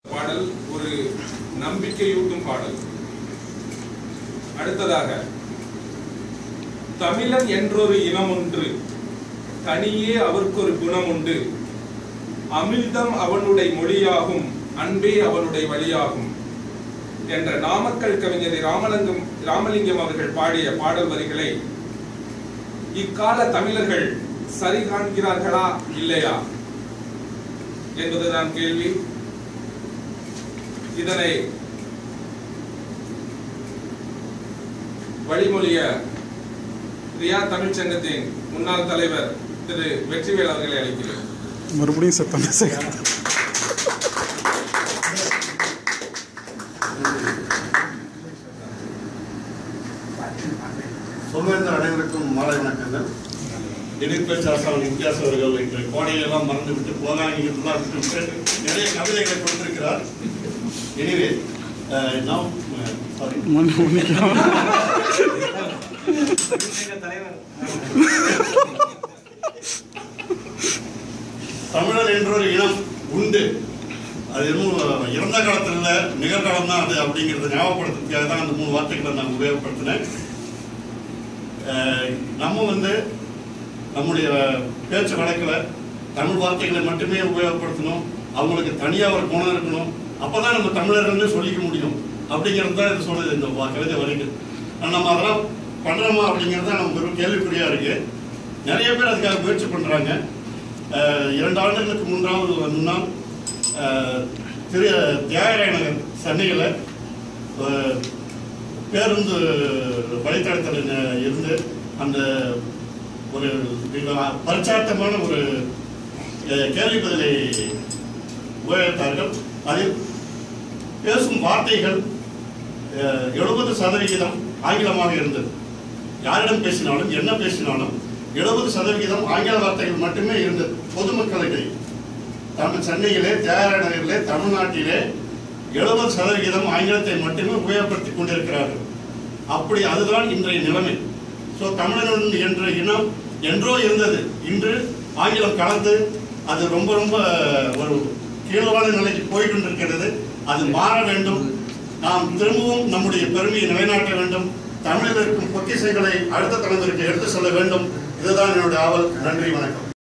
பாடல் ஒரு நம்பிக்கையூட்டும் பாடல். அடுத்ததாக, தமிழன் என்றொரு இனம் ஒன்று, தனியே அவர்க்கொரு குணம் உண்டு, அமிழ்தம் அவனுடைய மொழியாகும், அன்பே அவனுடைய வழியாகும் என்ற நாமக்கல் கவிஞர் ராமலிங்கம் அவர்கள் பாடிய பாடல் வரிகளை இக்கால தமிழர்கள் சரி காண்கிறார்களா இல்லையா என்பதுதான் கேள்வி. இதனை வழிமொழிய ரியா தமிழ்ச்சங்கத்தின் முன்னாள் தலைவர் திரு வெற்றிவேல் அவர்களை அழைக்கிறேன். மறுபடியும் சத்தம் சொல்வேந்த அனைவருக்கும் மாலை வணக்கங்கள். எதிர்பேச்சாளர் இந்தியாஸ் அவர்கள் இன்று கோடையெல்லாம் மறந்து விட்டு போகாங்கெல்லாம் விட்டு நிறைய கவிதைகளை கொடுத்திருக்கிறார். எனவே நாம் தமிழர் என்றொரு இனம் உண்டு, அது இன்னும் இறந்த காலத்தில் இல்லை, நிகழ்காலம் தான் அது அப்படிங்கிறத ஞாபகப்படுத்துறதுக்காக தான் அந்த 3 வார்த்தைகளை நான் உபயோகப்படுத்தினேன். நம்ம நம்முடைய பேச்சு வழக்கில் தமிழ் வார்த்தைகளை மட்டுமே உபயோகப்படுத்தணும், அவங்களுக்கு தனியாக ஒரு குணம் இருக்கணும், அப்போதான் நம்ம தமிழர்கள்னு சொல்லிக்க முடியும் அப்படிங்கிறது தான் இது சொல்லுது இந்த கவிதை வரைக்கும். நம்ம அதெல்லாம் பண்ணுறோமா அப்படிங்கிறது தான் நமக்கு ஒரு கேள்விக்குறியாக இருக்குது. நிறைய பேர் அதுக்காக முயற்சி பண்ணுறாங்க. 2 ஆண்டுகளுக்கு முன்னால் தியாகராய நகர் சென்னையில் பேருந்து வழித்தடத்தில் இருந்து அந்த ஒரு பரிச்சார்த்தமான ஒரு கேள்வி பதிலை உபயோகித்தார்கள். அதில் பேசும் வார்த்தைகள் 70% ஆங்கிலமாக இருந்தது. யாரிடம் பேசினாலும் என்ன பேசினாலும் 70% ஆங்கில வார்த்தைகள் மட்டுமே இருந்தது. பொதுமக்களிடையே சென்னையிலே தியாகராய நகரிலே தமிழ்நாட்டிலே 70% ஆங்கிலத்தை மட்டுமே உபயோகப்படுத்திக் கொண்டிருக்கிறார்கள். அப்படி அதுதான் இன்றைய நிலைமை. ஸோ தமிழன் என்ற இனம் என்றோ இருந்தது, இன்று ஆங்கிலம் கலந்து அது ரொம்ப ஒரு கீழான நிலைக்கு போய்கொண்டிருக்கிறது. அது மாற வேண்டும். நாம் திரும்பவும் நம்முடைய பெருமையை நிலைநாட்ட வேண்டும். தமிழில் இருக்கும் பொக்கிஷங்களை அடுத்த தலைமுறைக்கு எடுத்து செல்ல வேண்டும். இதுதான் என்னுடைய ஆவல். நன்றி, வணக்கம்.